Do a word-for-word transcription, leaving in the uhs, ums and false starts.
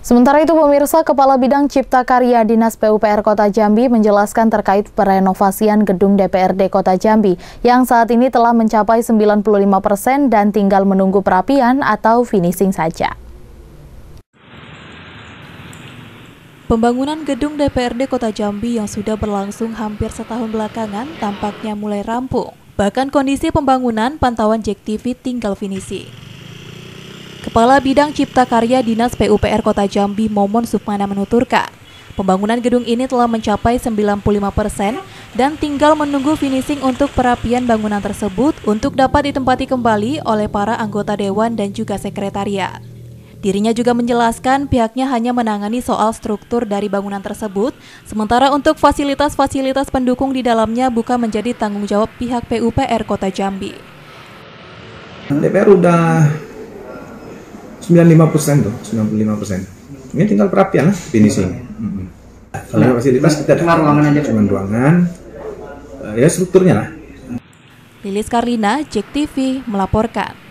Sementara itu, pemirsa, Kepala Bidang Cipta Karya Dinas P U P R Kota Jambi menjelaskan terkait perenovasian gedung D P R D Kota Jambi yang saat ini telah mencapai sembilan puluh lima persen dan tinggal menunggu perapian atau finishing saja. Pembangunan gedung D P R D Kota Jambi yang sudah berlangsung hampir setahun belakangan tampaknya mulai rampung. Bahkan kondisi pembangunan pantauan Jek T V tinggal finishing. Kepala Bidang Cipta Karya Dinas P U P R Kota Jambi Momon Sukmana menuturkan, pembangunan gedung ini telah mencapai sembilan puluh lima persen dan tinggal menunggu finishing untuk perapian bangunan tersebut untuk dapat ditempati kembali oleh para anggota dewan dan juga sekretariat. Dirinya juga menjelaskan pihaknya hanya menangani soal struktur dari bangunan tersebut, sementara untuk fasilitas-fasilitas pendukung di dalamnya bukan menjadi tanggung jawab pihak P U P R Kota Jambi. D P R udah sembilan puluh lima persen tuh, sembilan puluh lima persen. Ini tinggal perapian lah, finishing. Mm-hmm. Kalau fasilitas kita cuma ruangan aja, cuma ruangan, ya strukturnya lah. Lilis Karlina, Jek T V melaporkan.